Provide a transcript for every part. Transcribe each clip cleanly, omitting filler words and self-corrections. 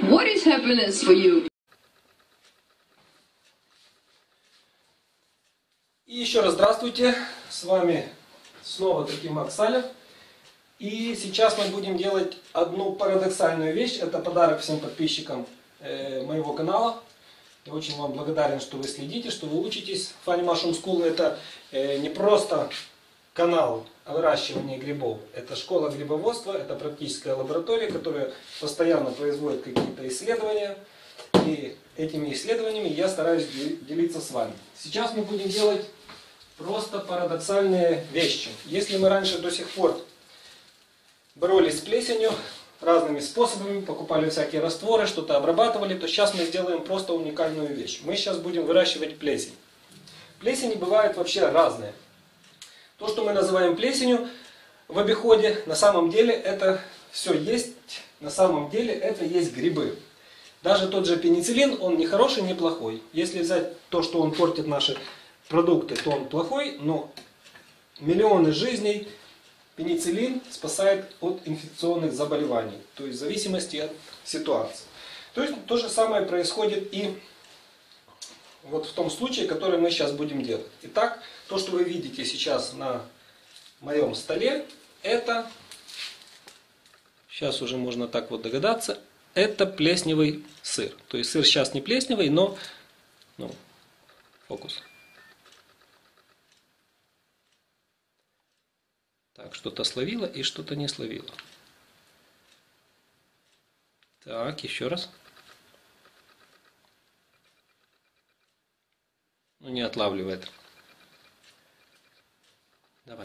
What is happiness for you? И еще раз здравствуйте, с вами снова таки Макс Салев. И сейчас мы будем делать одну парадоксальную вещь. Это подарок всем подписчикам моего канала. Я очень вам благодарен, что вы следите, что вы учитесь. Funny Mushroom School это не просто канал о выращивании грибов. Это школа грибоводства, это практическая лаборатория, которая постоянно производит какие-то исследования. И этими исследованиями я стараюсь делиться с вами. Сейчас мы будем делать просто парадоксальные вещи. Если мы раньше до сих пор боролись с плесенью разными способами, покупали всякие растворы, что-то обрабатывали, то сейчас мы сделаем просто уникальную вещь. Мы сейчас будем выращивать плесень. Плесени бывают вообще разные. То, что мы называем плесенью в обиходе, на самом деле это все есть, на самом деле это есть грибы. Даже тот же пенициллин, он не хороший, не плохой. Если взять то, что он портит наши продукты, то он плохой, но миллионы жизней пенициллин спасает от инфекционных заболеваний, то есть в зависимости от ситуации. То есть то же самое происходит и вот в том случае, который мы сейчас будем делать. Итак, то, что вы видите сейчас на моем столе, это, сейчас уже можно так вот догадаться, это плесневый сыр. То есть сыр сейчас не плесневый, но, фокус. Так, что-то словило и что-то не словило. Так, еще раз. Ну, не отлавливает. Давай.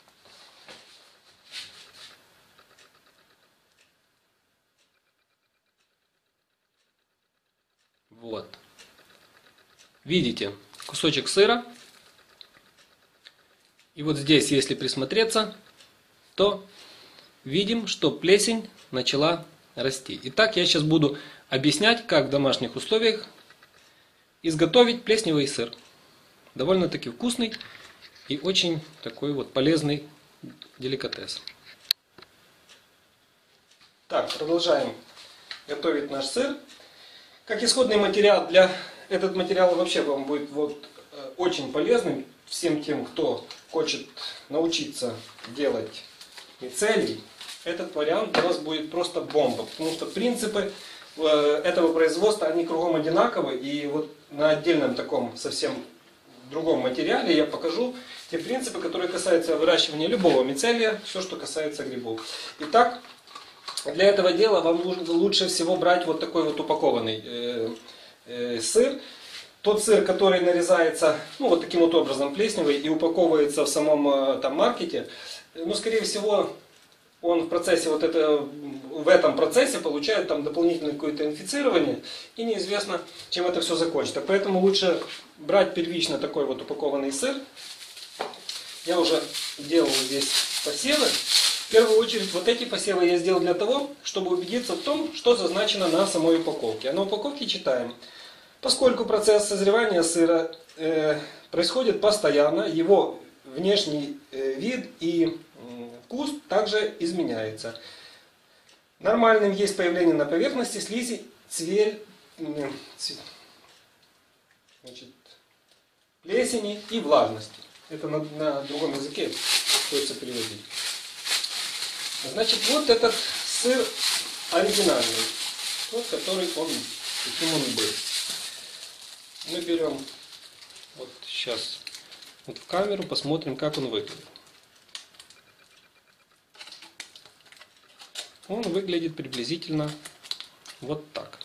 Вот. Видите, кусочек сыра. И вот здесь, если присмотреться, то видим, что плесень начала расти. Итак, я сейчас буду объяснять, как в домашних условиях изготовить плесневый сыр. Довольно-таки вкусный и очень такой вот полезный деликатес. Так, продолжаем готовить наш сыр. Как исходный материал, этот материал вообще вам будет очень полезным всем тем, кто хочет научиться делать мицелий. Этот вариант для вас будет просто бомба, потому что принципы этого производства, они кругом одинаковы, и вот на отдельном таком совсем другом материале я покажу те принципы, которые касаются выращивания любого мицелия, все, что касается грибов. Итак, для этого дела вам нужно лучше всего брать вот такой вот упакованный сыр. Тот сыр, который нарезается вот таким вот образом плесневый и упаковывается в самом там маркете, скорее всего, он в процессе в этом процессе получает там дополнительное какое-то инфицирование, и неизвестно, чем это все закончится. Поэтому лучше брать первично такой вот упакованный сыр. Я уже делал здесь посевы. В первую очередь вот эти посевы я сделал для того, чтобы убедиться в том, что зазначено на самой упаковке. А на упаковке читаем: поскольку процесс созревания сыра происходит постоянно, его внешний вид и вкус также изменяется. Нормальным есть появление на поверхности слизи плесени и влажности. Это на другом языке хочется переводить. Значит, вот этот сыр оригинальный, тот, который каким он был. Мы берем вот сейчас вот в камеру, посмотрим, как он выглядит. Он выглядит приблизительно вот так.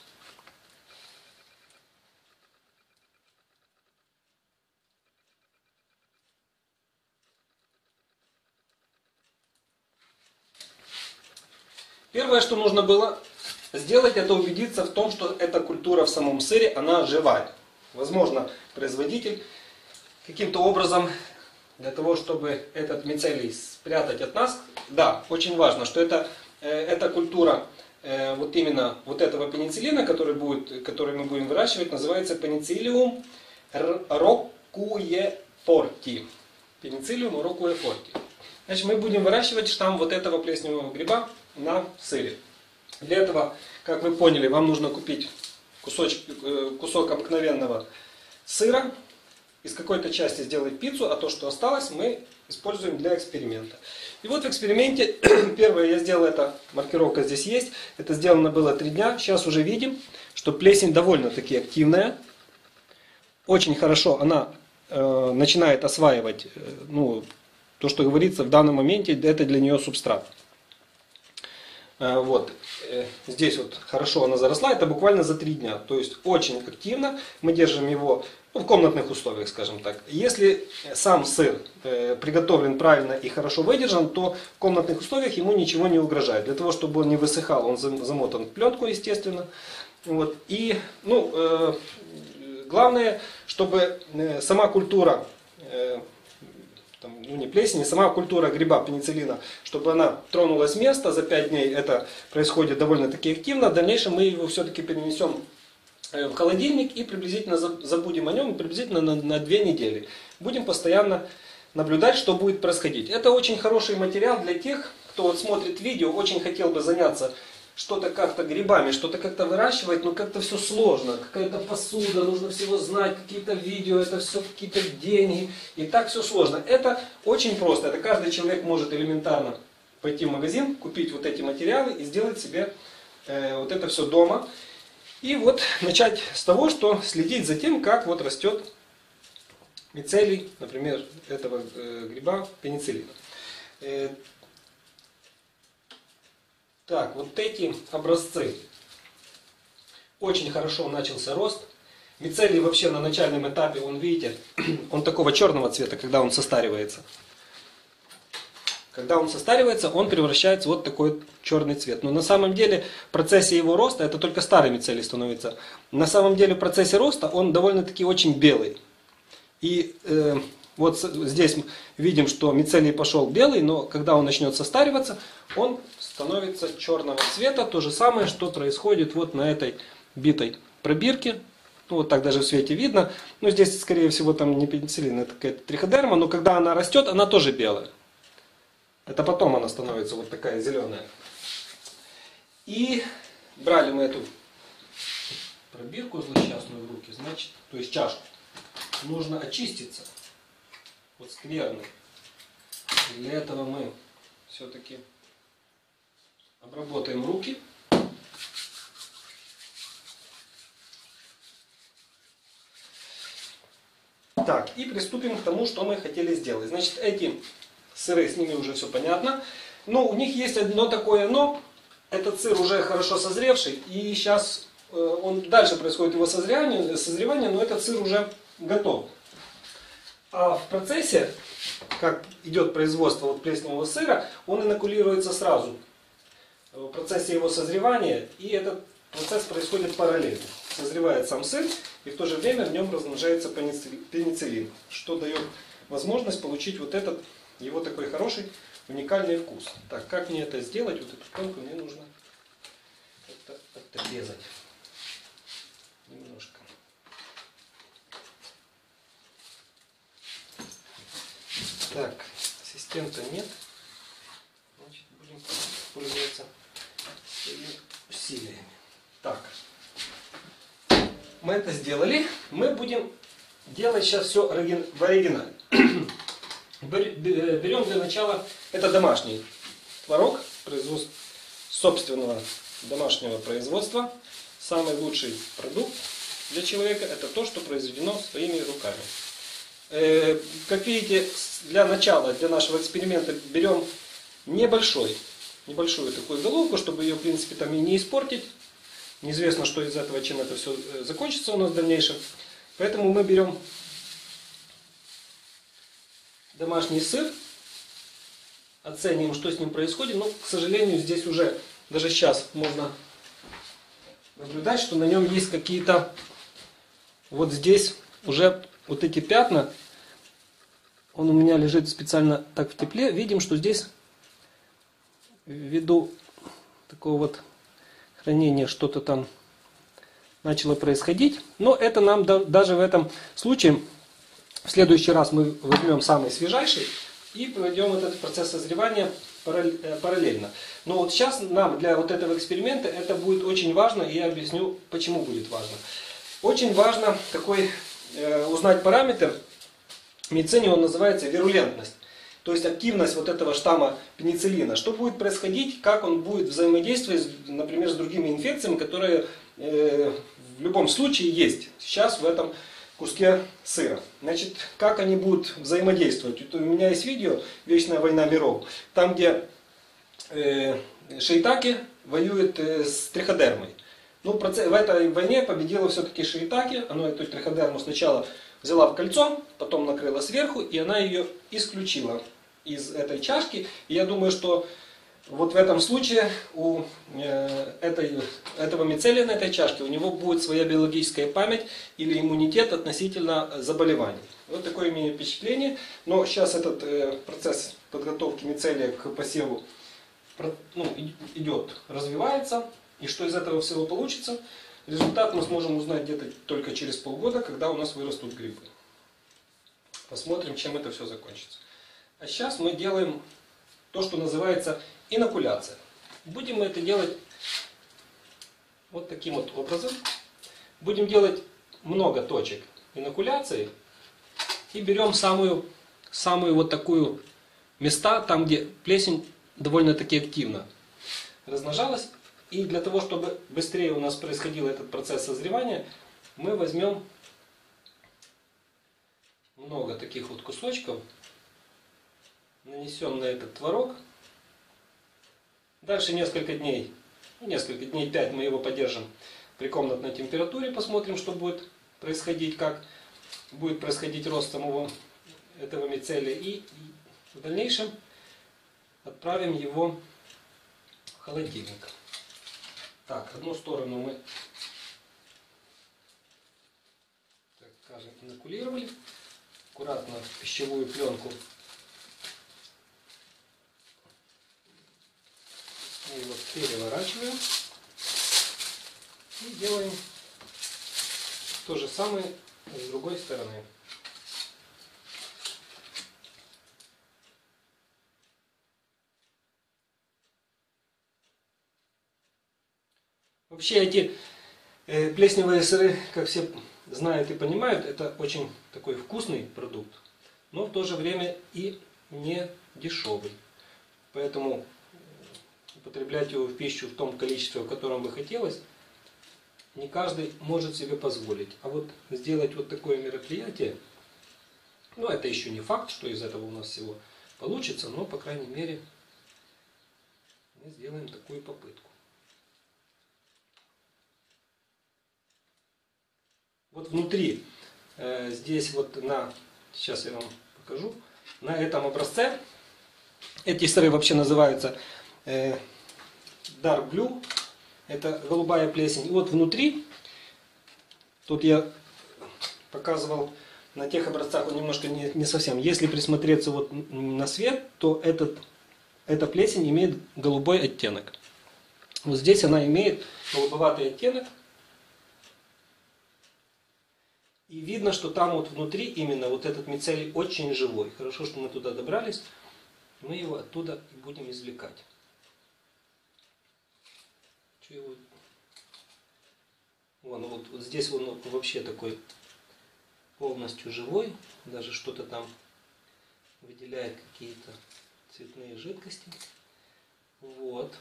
Первое, что нужно было сделать, это убедиться в том, что эта культура в самом сыре, она живая. Возможно, производитель каким-то образом, для того, чтобы этот мицелий спрятать от нас, да, очень важно, что эта культура вот именно вот этого пенициллина, который мы будем выращивать, называется Penicillium roqueforti. Penicillium roqueforti. Значит, мы будем выращивать штамм вот этого плесневого гриба на сыре. Для этого, как вы поняли, вам нужно купить кусок обыкновенного сыра, из какой-то части сделать пиццу, а то, что осталось, мы используем для эксперимента. И вот в эксперименте, первое я сделал, это маркировка здесь есть, это сделано было 3 дня, сейчас уже видим, что плесень довольно-таки активная, очень хорошо она начинает осваивать, то, что говорится в данном моменте, это для нее субстрат. Вот. Здесь вот хорошо она заросла, это буквально за 3 дня. То есть очень активно мы держим его в комнатных условиях, скажем так. Если сам сыр приготовлен правильно и хорошо выдержан, то в комнатных условиях ему ничего не угрожает. Для того, чтобы он не высыхал, он замотан в пленку, естественно. Вот. И главное, чтобы сама культура, не плесени, сама культура гриба пенициллина, чтобы она тронулась с места за 5 дней, это происходит довольно-таки активно. В дальнейшем мы его все-таки перенесем в холодильник и приблизительно забудем о нем приблизительно на 2 недели. Будем постоянно наблюдать, что будет происходить. Это очень хороший материал для тех, кто вот смотрит видео, очень хотел бы заняться что-то как-то грибами, что-то как-то выращивать, но как-то все сложно. Какая-то посуда, нужно всего знать, какие-то видео, это все какие-то деньги. И так все сложно. Это очень просто. Это каждый человек может элементарно пойти в магазин, купить вот эти материалы и сделать себе вот это все дома. И вот начать с того, что следить за тем, как вот растет мицелий, например, этого гриба пенициллина. Так, вот эти образцы. Очень хорошо начался рост. Мицелий вообще на начальном этапе, он, видите, он такого черного цвета, когда он состаривается. Когда он состаривается, он превращается в вот такой черный цвет. Но на самом деле в процессе его роста, это только старый мицелий становится, на самом деле в процессе роста он довольно-таки очень белый. И вот здесь видим, что мицелий пошел белый, но когда он начнет состариваться, он становится черного цвета. То же самое, что происходит вот на этой битой пробирке. Ну, вот так даже в свете видно. Но здесь, скорее всего, там не пенициллин, это какая-то триходерма, но когда она растет, она тоже белая. Это потом она становится вот такая зеленая. И брали мы эту пробирку злосчастную в руки, значит, то есть чашку. Нужно очиститься от скверны. Для этого мы все-таки обработаем руки. Так, и приступим к тому, что мы хотели сделать. Значит, эти сыры, с ними уже все понятно. Но у них есть одно такое но. Этот сыр уже хорошо созревший. И сейчас дальше происходит его созревание, но этот сыр уже готов. А в процессе, как идет производство вот плесневого сыра, он инокулируется сразу. В процессе его созревания, и этот процесс происходит параллельно. Созревает сам сыр, и в то же время в нем размножается пенициллин, что дает возможность получить вот этот, его такой хороший, уникальный вкус. Так, как мне это сделать? Вот эту пленку мне нужно как-то отрезать. Немножко. Так, ассистента нет. Значит, будем пользоваться своими усилиями. Так. Мы это сделали. Мы будем делать сейчас все в оригинале. Берем для начала, это домашний творог, собственного домашнего производства. Самый лучший продукт для человека это то, что произведено своими руками. Как видите, для начала, для нашего эксперимента берем небольшую такую головку, чтобы ее, в принципе, там и не испортить. Неизвестно, что из этого, чем это все закончится у нас в дальнейшем. Поэтому мы берем домашний сыр, оцениваем, что с ним происходит. Но, к сожалению, здесь уже, даже сейчас можно наблюдать, что на нем есть какие-то, вот здесь уже вот эти пятна. Он у меня лежит специально так в тепле. Видим, что здесь ввиду такого вот хранения что-то там начало происходить. Но это нам даже в этом случае, в следующий раз мы возьмем самый свежайший и проведем этот процесс созревания параллельно. Но вот сейчас нам для вот этого эксперимента это будет очень важно, и я объясню, почему будет важно. Очень важно узнать параметр, в медицине он называется вирулентность. То есть активность вот этого штамма пенициллина. Что будет происходить, как он будет взаимодействовать, например, с другими инфекциями, которые в любом случае есть сейчас в этом куске сыра. Значит, как они будут взаимодействовать? Вот у меня есть видео «Вечная война миров», там где шиитаки воюют с триходермой. Ну, в этой войне победила все-таки шиитаки. Она эту триходерму сначала взяла в кольцо, потом накрыла сверху, и она ее исключила из этой чашки. И я думаю, что вот в этом случае у этого мицелия на этой чашке, у него будет своя биологическая память или иммунитет относительно заболеваний. Вот такое имею впечатление. Но сейчас этот процесс подготовки мицелия к посеву идет, развивается. И что из этого всего получится, результат мы сможем узнать где-то только через полгода, когда у нас вырастут грибы. Посмотрим, чем это все закончится. А сейчас мы делаем то, что называется инокуляция. Будем мы это делать вот таким вот образом. Будем делать много точек инокуляции. И берем самую вот такую места, там где плесень довольно-таки активно размножалась. И для того, чтобы быстрее у нас происходил этот процесс созревания, мы возьмем много таких вот кусочков, нанесем на этот творог. Дальше несколько дней 5 мы его подержим при комнатной температуре, посмотрим, что будет происходить, как будет происходить рост самого этого мицелия. И в дальнейшем отправим его в холодильник. Так, одну сторону мы, так скажем, инокулировали. Аккуратно пищевую пленку мы его переворачиваем. И делаем то же самое с другой стороны. Вообще эти плесневые сыры, как все знают и понимают, это очень такой вкусный продукт, но в то же время и не дешевый. Поэтому употреблять его в пищу в том количестве, в котором бы хотелось, не каждый может себе позволить. А вот сделать вот такое мероприятие, ну это еще не факт, что из этого у нас всего получится, но по крайней мере мы сделаем такую попытку. Вот внутри, здесь вот сейчас я вам покажу, на этом образце, эти сыры вообще называются Dark Blue, это голубая плесень. И вот внутри, тут я показывал на тех образцах, он немножко не совсем. Если присмотреться вот на свет, то эта плесень имеет голубой оттенок. Вот здесь она имеет голубоватый оттенок. И видно, что там вот внутри именно вот этот мицелий очень живой. Хорошо, что мы туда добрались. Мы его оттуда и будем извлекать. Вот здесь он вообще такой полностью живой. Даже что-то там выделяет какие-то цветные жидкости. Вот.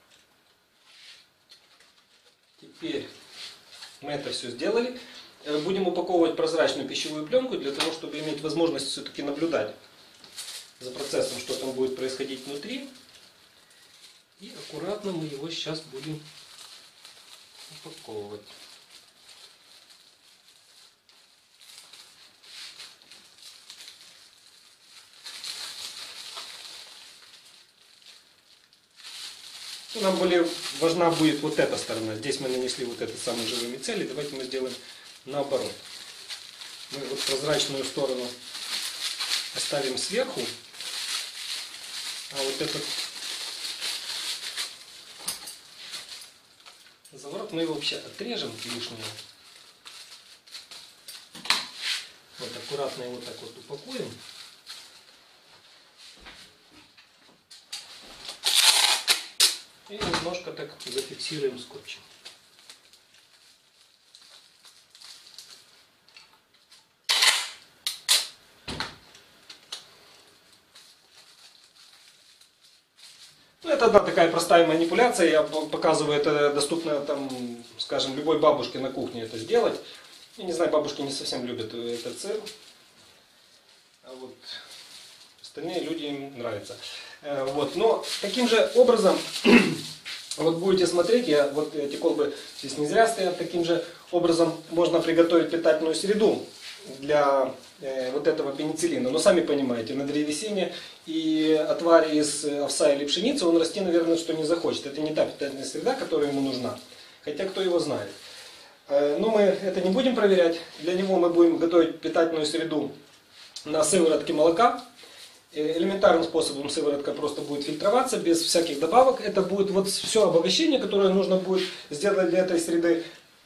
Теперь мы это все сделали. Будем упаковывать прозрачную пищевую пленку для того, чтобы иметь возможность все-таки наблюдать за процессом, что там будет происходить внутри. И аккуратно мы его сейчас будем упаковывать. Нам более важна будет вот эта сторона. Здесь мы нанесли вот этот самый живой мицелий. Давайте мы сделаем наоборот. Мы вот прозрачную сторону оставим сверху, а вот этот заворот мы его вообще отрежем лишнего. Вот аккуратно его так вот упакуем. И немножко так зафиксируем скотчем. Ну, это одна такая простая манипуляция, я показываю, это доступно, там, скажем, любой бабушке на кухне это сделать. Я не знаю, бабушки не совсем любят этот сыр, а вот остальные люди им нравятся. Вот. Но таким же образом, вот будете смотреть, вот эти колбы здесь не зря стоят, таким же образом можно приготовить питательную среду для вот этого пенициллина. Но сами понимаете, на древесине и отваре из овса или пшеницы он расти, наверное, что не захочет. Это не та питательная среда, которая ему нужна. Хотя кто его знает. Но мы это не будем проверять. Для него мы будем готовить питательную среду на сыворотке молока. Элементарным способом сыворотка просто будет фильтроваться, без всяких добавок. Это будет вот все обогащение, которое нужно будет сделать для этой среды.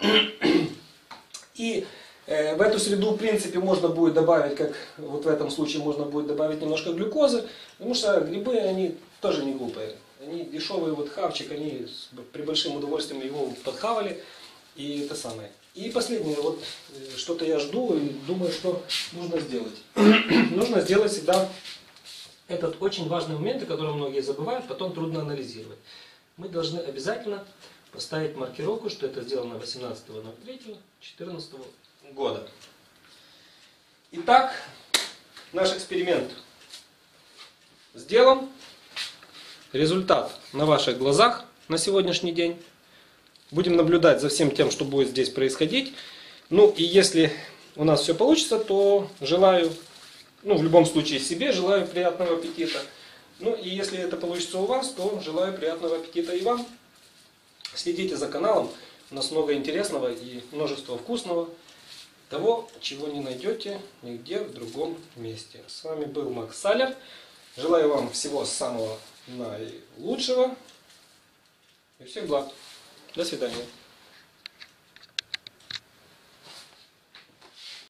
И в эту среду, в принципе, можно будет добавить, как вот в этом случае, можно будет добавить немножко глюкозы, потому что грибы, они тоже не глупые. Они дешевый вот хавчик, они при большим удовольствием его подхавали. И это самое. И последнее, вот что-то я жду и думаю, что нужно сделать. Нужно сделать всегда этот очень важный момент, о котором многие забывают, потом трудно анализировать. Мы должны обязательно поставить маркировку, что это сделано 18.03.2014 года. Итак, наш эксперимент сделан. Результат на ваших глазах на сегодняшний день. Будем наблюдать за всем тем, что будет здесь происходить. Ну и если у нас все получится, то желаю, в любом случае себе желаю приятного аппетита. Ну и если это получится у вас, то желаю приятного аппетита и вам. Следите за каналом, у нас много интересного и множество вкусного. Того, чего не найдете нигде в другом месте. С вами был Макс Салер. Желаю вам всего самого наилучшего. И всех благ. До свидания.